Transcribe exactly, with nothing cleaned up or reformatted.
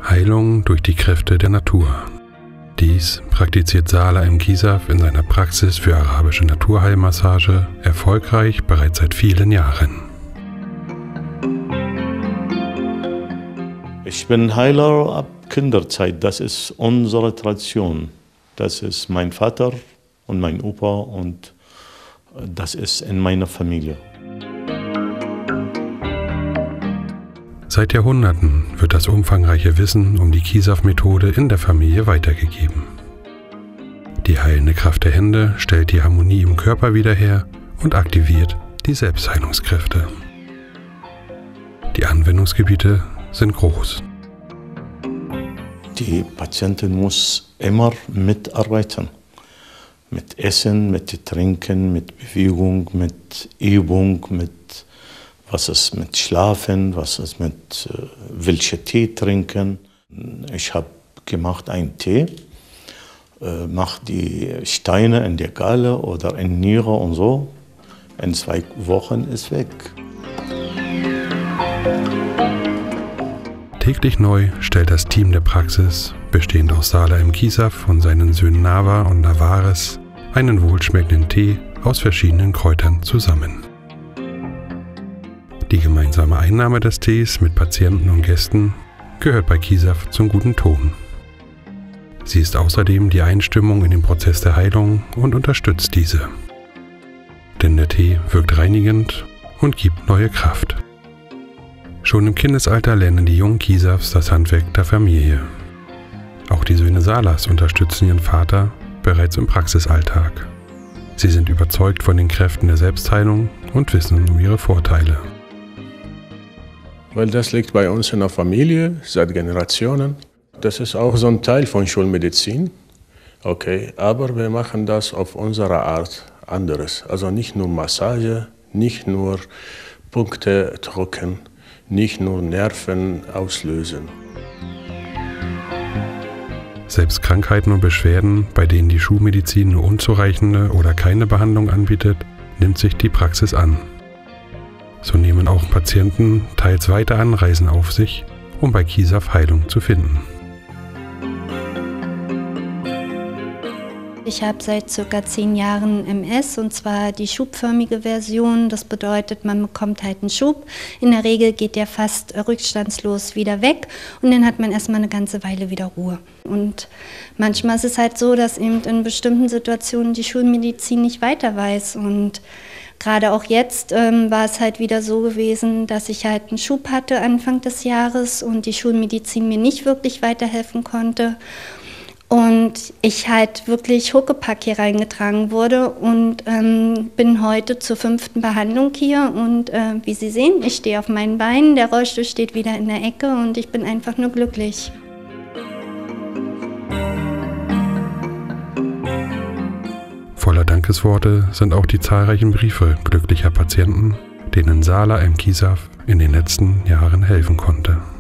Heilung durch die Kräfte der Natur. Dies praktiziert Salah Mkisaf in seiner Praxis für arabische Naturheilmassage erfolgreich bereits seit vielen Jahren. Ich bin Heiler ab Kinderzeit, das ist unsere Tradition. Das ist mein Vater und mein Opa und das ist in meiner Familie. Seit Jahrhunderten wird das umfangreiche Wissen um die Kisaf-Methode in der Familie weitergegeben. Die heilende Kraft der Hände stellt die Harmonie im Körper wieder her und aktiviert die Selbstheilungskräfte. Die Anwendungsgebiete sind groß. Die Patientin muss immer mitarbeiten. Mit Essen, mit Trinken, mit Bewegung, mit Übung, mit was ist mit Schlafen, was ist mit äh, welche Tee trinken. Ich habe gemacht einen Tee, äh, mache die Steine in der Galle oder in Niere und so. In zwei Wochen ist weg. Täglich neu stellt das Team der Praxis, bestehend aus Salah Mkisaf und seinen Söhnen Nawa und Navares, einen wohlschmeckenden Tee aus verschiedenen Kräutern zusammen. Die gemeinsame Einnahme des Tees mit Patienten und Gästen gehört bei Kisaf zum guten Ton. Sie ist außerdem die Einstimmung in den Prozess der Heilung und unterstützt diese. Denn der Tee wirkt reinigend und gibt neue Kraft. Schon im Kindesalter lernen die jungen Kisafs das Handwerk der Familie. Auch die Söhne Salahs unterstützen ihren Vater bereits im Praxisalltag. Sie sind überzeugt von den Kräften der Selbstheilung und wissen um ihre Vorteile. Weil das liegt bei uns in der Familie seit Generationen. Das ist auch so ein Teil von Schulmedizin. Okay, aber wir machen das auf unsere Art anderes. Also nicht nur Massage, nicht nur Punkte drücken, nicht nur Nerven auslösen. Selbst Krankheiten und Beschwerden, bei denen die Schulmedizin nur unzureichende oder keine Behandlung anbietet, nimmt sich die Praxis an. So nehmen auch Patienten teils weite Anreisen auf sich, um bei Kisaf Heilung zu finden. Ich habe seit circa zehn Jahren M S und zwar die schubförmige Version. Das bedeutet, man bekommt halt einen Schub. In der Regel geht der fast rückstandslos wieder weg und dann hat man erstmal eine ganze Weile wieder Ruhe. Und manchmal ist es halt so, dass eben in bestimmten Situationen die Schulmedizin nicht weiter weiß. Und gerade auch jetzt ähm, war es halt wieder so gewesen, dass ich halt einen Schub hatte Anfang des Jahres und die Schulmedizin mir nicht wirklich weiterhelfen konnte. Und ich halt wirklich Huckepack hier reingetragen wurde und ähm, bin heute zur fünften Behandlung hier. Und äh, wie Sie sehen, ich stehe auf meinen Beinen, der Rollstuhl steht wieder in der Ecke und ich bin einfach nur glücklich. Voller Dankesworte sind auch die zahlreichen Briefe glücklicher Patienten, denen Salah Mkisaf in den letzten Jahren helfen konnte.